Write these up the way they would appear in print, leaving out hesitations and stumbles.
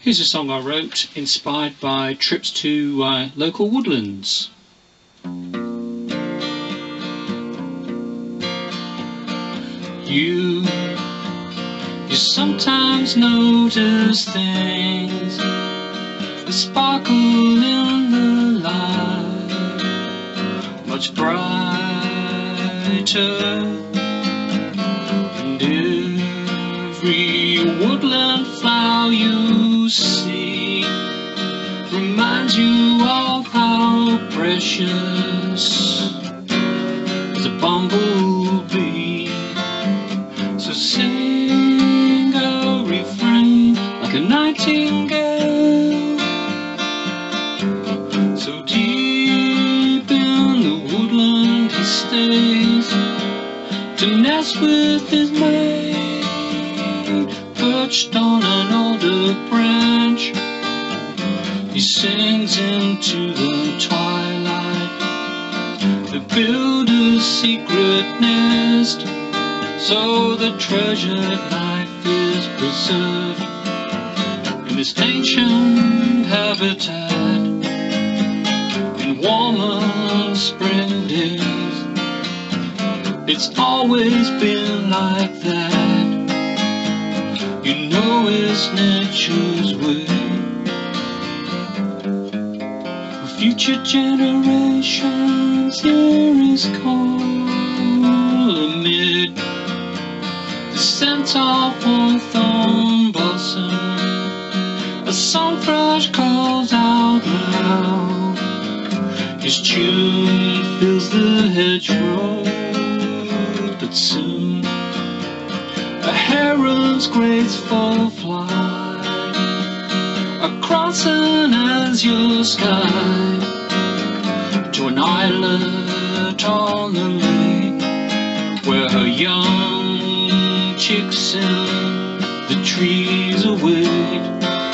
Here's a song I wrote, inspired by trips to local woodlands. You sometimes notice things that sparkle in the light, much brighter, and every woodland flower you see reminds you of how precious is a bumblebee. So sing a refrain like a nightingale, so deep in the woodland he stays to nest with his mate, perched on an older branch. He sings into the twilight. They build a secret nest, so the treasured life is preserved in this ancient habitat. In warmer spring days, it's always been like that. You know it's nature's way. For future generations, here is call amid the scent of hawthorn blossom. A song thrush calls out loud. His tune fills the hedgerow, but soon a heron's graceful flight across an azure sky to an islet on the lake, where her young chicks in the trees await.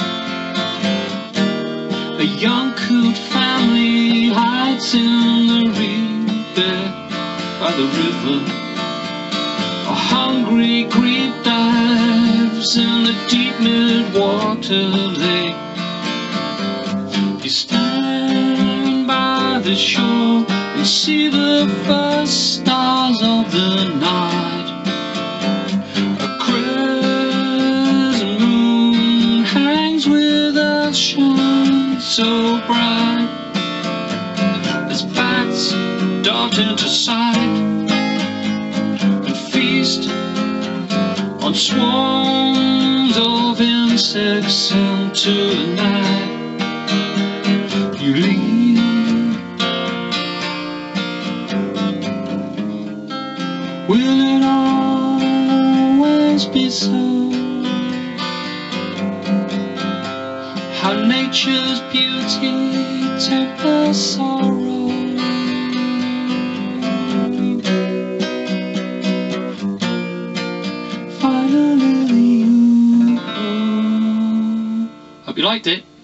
A young coot family hides in the reed bed by the river. A hungry creek dives in the deep mid-water lake. You stand by the shore and see the first stars of the night. A crescent moon hangs with a shine so bright as bats dart into sight and feast on swarms of insects into the night. You leave, will it always be so? How nature's beauty tempers sorrow. Finally you go. Hope you liked it.